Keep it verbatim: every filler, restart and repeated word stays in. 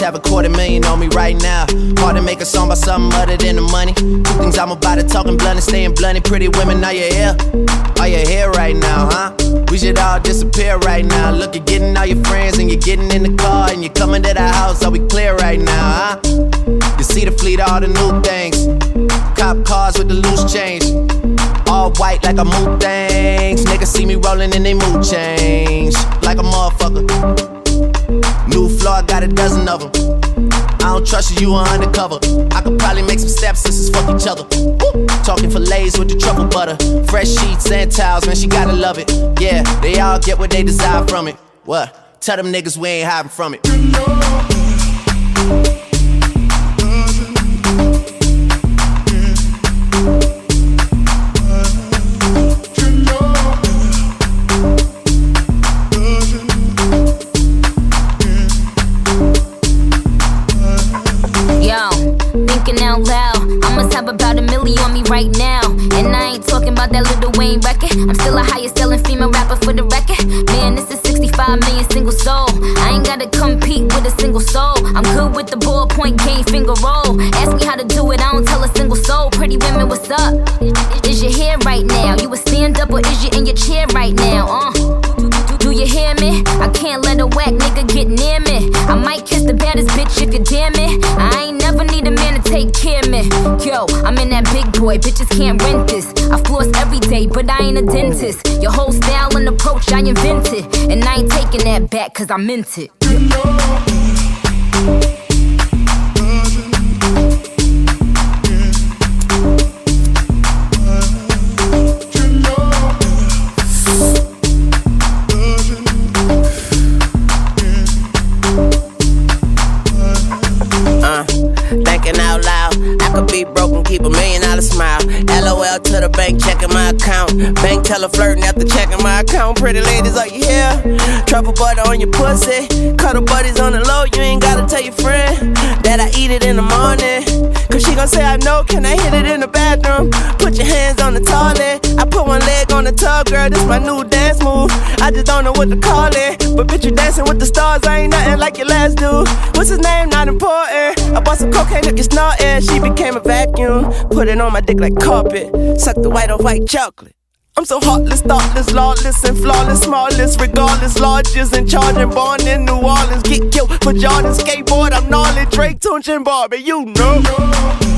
have a quarter million on me right now. Hard to make a song about something other than the money. Two things I'm about to talking blunt and staying blunt. Pretty women, are you here? Are you here right now, huh? We should all disappear right now. Look, you're getting all your friends and you're getting in the car and you're coming to the house. Are we clear right now, huh? You see the fleet, all the new things. Cop cars with the loose change. All white like a mood things. Niggas see me rolling and they mood change. Like a motherfucker. New floor, I got a dozen of them. I don't trust you, you are undercover. I could probably make some stepsisters fuck each other. Woo! Talking fillets with the truffle butter. Fresh sheets and towels, man, she gotta love it. Yeah, they all get what they desire from it. What? Tell them niggas we ain't hiding from it. Out loud, I must have about a million on me right now. And I ain't talking about that Lil Wayne record. I'm still a highest selling female rapper for the record. Man, this is sixty-five million single soul. I ain't gotta compete with a single soul. I'm good with the ballpoint game, finger roll. Ask me how to do it, I don't tell a single soul. Pretty women, what's up? Is your hair right now? You a stand up or is you in your chair right now? Uh, do you hear me? I can't let a whack nigga get near me. I might kiss the baddest bitch if you dare me. I ain't never need a man to take care of me. Yo, I'm in that big boy, bitches can't rent this. I floss every day, but I ain't a dentist. Your whole style and approach I invented. And I ain't taking that back cause I meant it. Out loud, I could be broken, keep a million dollar smile. L O L to the bank, checking my account. Bank teller flirting after checking my account. Pretty ladies, are you here? Truffle butter on your pussy. Cuddle buddies on the low, you ain't gotta tell your friend that I eat it in the morning. Cause she gon' say I know, can I hit it in the bathroom? Put your hands on the toilet. I put one leg on the tub, girl, this my new dance move. I just don't know what to call it. But bitch, you dancing with the stars, I ain't nothing like your last dude. What's his name? Not important. I bought some cocaine, look, it's not air. She became a vacuum. Put it on my dick like carpet. Suck the white off white chocolate. I'm so heartless, thoughtless, lawless, and flawless, smallest, regardless, largest and charging, born in New Orleans. Get killed for Jordan, skateboard, I'm gnarly, Drake, Tunch, and Barbie, you know.